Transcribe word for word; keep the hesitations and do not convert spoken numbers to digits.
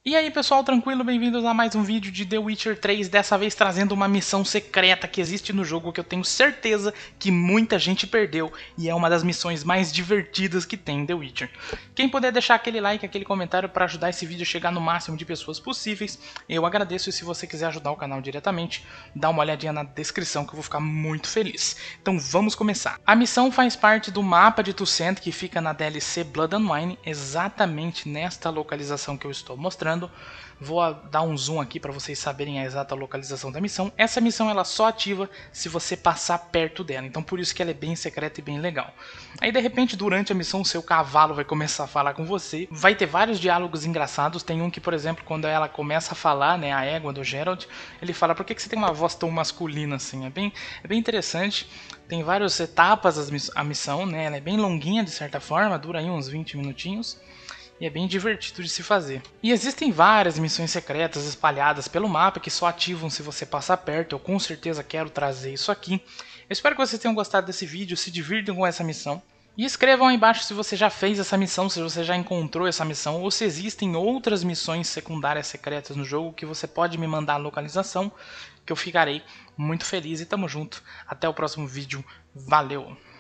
E aí pessoal, tranquilo? Bem-vindos a mais um vídeo de The Witcher três, dessa vez trazendo uma missão secreta que existe no jogo que eu tenho certeza que muita gente perdeu e é uma das missões mais divertidas que tem em The Witcher. Quem puder deixar aquele like, aquele comentário para ajudar esse vídeo a chegar no máximo de pessoas possíveis, eu agradeço, e se você quiser ajudar o canal diretamente, dá uma olhadinha na descrição que eu vou ficar muito feliz. Então vamos começar. A missão faz parte do mapa de Toussaint que fica na D L C Blood and Wine, exatamente nesta localização que eu estou mostrando. Vou dar um zoom aqui para vocês saberem a exata localização da missão. Essa missão ela só ativa se você passar perto dela, então por isso que ela é bem secreta e bem legal. Aí de repente durante a missão o seu cavalo vai começar a falar com você, vai ter vários diálogos engraçados. Tem um que, por exemplo, quando ela começa a falar, né, a égua do Geralt, ele fala: por que, que você tem uma voz tão masculina assim? É bem, é bem interessante. Tem várias etapas a missão, né, ela é bem longuinha de certa forma, dura aí uns vinte minutinhos. E é bem divertido de se fazer. E existem várias missões secretas espalhadas pelo mapa que só ativam se você passar perto. Eu com certeza quero trazer isso aqui. Eu espero que vocês tenham gostado desse vídeo, se divirtam com essa missão. E escrevam aí embaixo se você já fez essa missão, se você já encontrou essa missão, ou se existem outras missões secundárias secretas no jogo que você pode me mandar a localização, que eu ficarei muito feliz. E tamo junto. Até o próximo vídeo. Valeu!